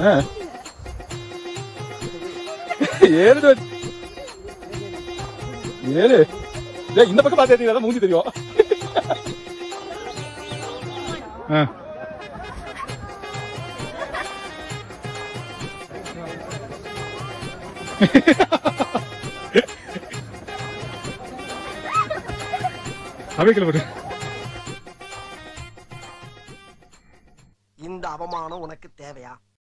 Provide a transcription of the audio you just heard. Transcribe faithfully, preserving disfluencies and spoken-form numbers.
ஏழு ஏழு இந்த பக்கம் பார்த்தா மூஞ்சி தெரியும். இந்த அவமானம் உனக்கு தேவையா?